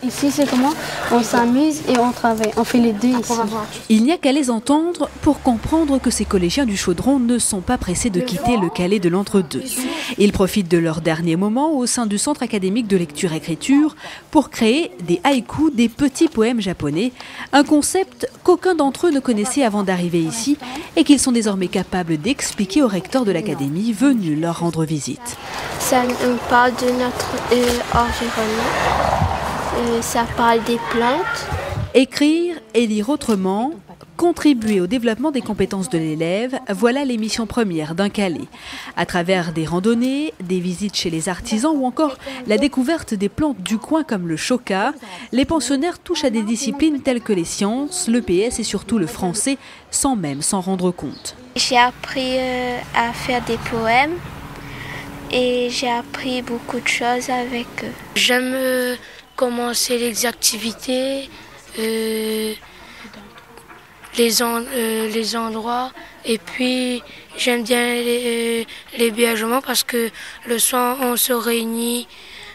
Ici, c'est comment on s'amuse et on travaille. On fait les deux ici. Il n'y a qu'à les entendre pour comprendre que ces collégiens du Chaudron ne sont pas pressés de quitter le Calais de l'entre-deux. Ils profitent de leur dernier moment au sein du Centre académique de lecture-écriture pour créer des haïkus, des petits poèmes japonais, un concept qu'aucun d'entre eux ne connaissait avant d'arriver ici et qu'ils sont désormais capables d'expliquer au recteur de l'académie venu leur rendre visite. Ça nous parle de notre environnement. Ça parle des plantes. Écrire et lire autrement, contribuer au développement des compétences de l'élève, voilà les missions premières d'un Calais. À travers des randonnées, des visites chez les artisans ou encore la découverte des plantes du coin comme le choca, les pensionnaires touchent à des disciplines telles que les sciences, le PS et surtout le français, sans même s'en rendre compte. J'ai appris à faire des poèmes et j'ai appris beaucoup de choses avec eux. J'aime commencer les activités, les endroits, et puis j'aime bien les biagements parce que le soir on se réunit,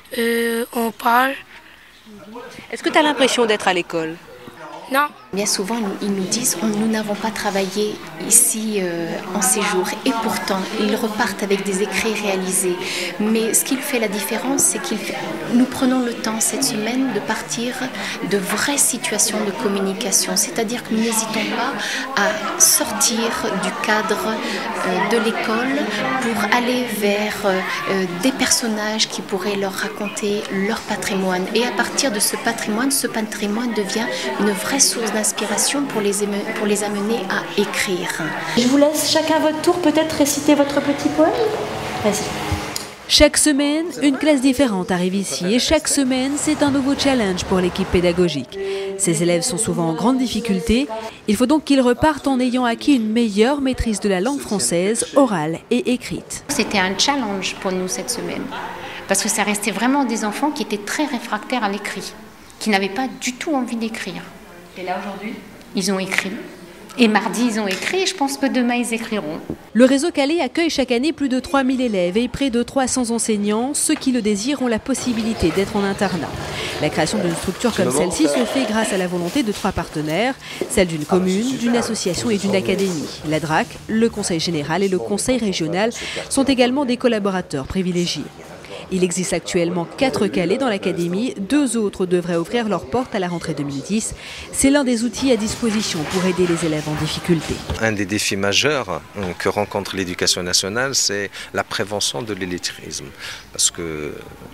on parle. Est-ce que tu as l'impression d'être à l'école ? Non. Bien souvent, ils nous disent « nous n'avons pas travaillé ici en séjour » et pourtant, ils repartent avec des écrits réalisés. Mais ce qui fait la différence, c'est que nous prenons le temps cette semaine de partir de vraies situations de communication. C'est-à-dire que nous n'hésitons pas à sortir du cadre de l'école pour aller vers des personnages qui pourraient leur raconter leur patrimoine. Et à partir de ce patrimoine devient une vraie source d'inspiration pour les amener à écrire. Je vous laisse chacun à votre tour peut-être réciter votre petit poème. Vas-y. Chaque semaine, une classe différente arrive ici et chaque semaine, c'est un nouveau challenge pour l'équipe pédagogique. Ces élèves sont souvent en grande difficulté. Il faut donc qu'ils repartent en ayant acquis une meilleure maîtrise de la langue française, orale et écrite. C'était un challenge pour nous cette semaine parce que ça restait vraiment des enfants qui étaient très réfractaires à l'écrit, qui n'avaient pas du tout envie d'écrire. Et là aujourd'hui ? Ils ont écrit. Et mardi, ils ont écrit et je pense que demain, ils écriront. Le réseau Calais accueille chaque année plus de 3000 élèves et près de 300 enseignants. Ceux qui le désirent ont la possibilité d'être en internat. La création d'une structure comme celle-ci se fait grâce à la volonté de 3 partenaires, celle d'une commune, d'une association et d'une académie. La DRAC, le Conseil général et le Conseil régional sont également des collaborateurs privilégiés. Il existe actuellement 4 Calais dans l'académie, 2 autres devraient ouvrir leurs portes à la rentrée 2010. C'est l'un des outils à disposition pour aider les élèves en difficulté. Un des défis majeurs que rencontre l'éducation nationale, c'est la prévention de l'illettrisme. Parce que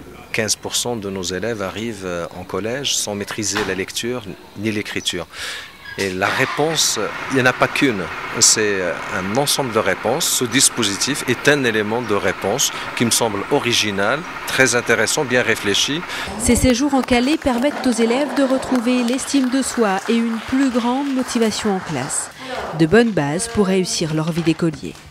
15% de nos élèves arrivent en collège sans maîtriser la lecture ni l'écriture. Et la réponse, il n'y en a pas qu'une, c'est un ensemble de réponses. Ce dispositif est un élément de réponse qui me semble original, très intéressant, bien réfléchi. Ces séjours en Calais permettent aux élèves de retrouver l'estime de soi et une plus grande motivation en classe. De bonnes bases pour réussir leur vie d'écolier.